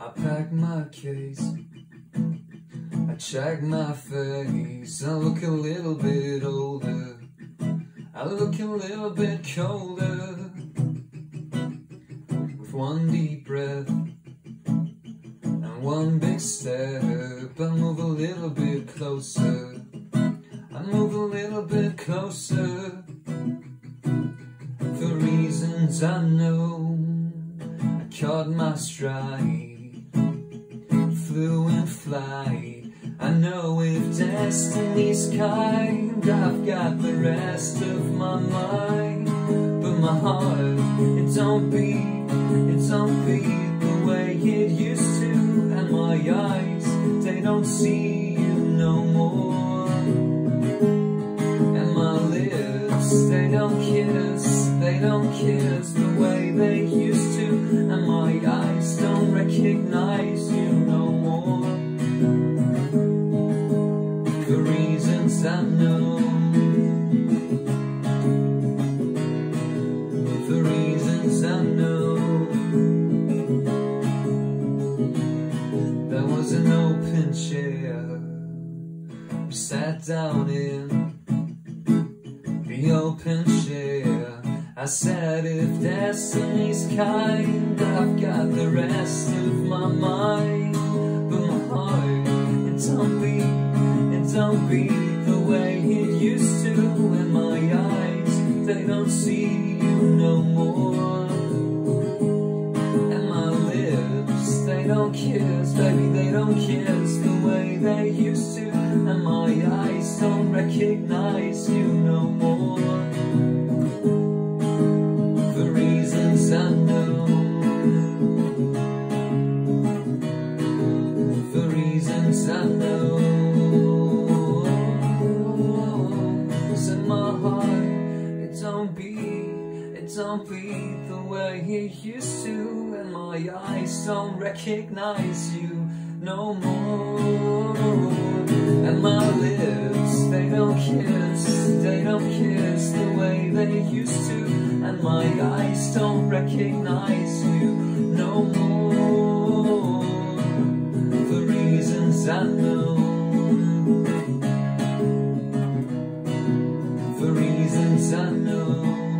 I pack my case, I check my face. I look a little bit older, I look a little bit colder. With one deep breath and one big step, I move a little bit closer, I move a little bit closer. For reasons I know, I caught my stride, flew in flight. I know if destiny's kind, I've got the rest of my mind. But my heart, it don't beat the way it used to. And my eyes, they don't see you no more. And my lips, they don't kiss the way they used to. And my eyes don't recognize you no more. For reasons I know, for reasons I know. There was an open chair we sat down in the open chair. I said, if destiny's kind, I've got the rest of my mind. But my heart, it don't beat the way it used to. And my eyes, they don't see you no more. And my lips, they don't kiss, baby, they don't kiss the way they used to. And my eyes don't recognize you no more. For reasons I know, for reasons I know. In my heart, it don't beat the way it used to. And my eyes don't recognize you no more. And my lips, they don't kiss the way they used to. And my eyes don't recognize you no more. For reasons I know, for reasons I know.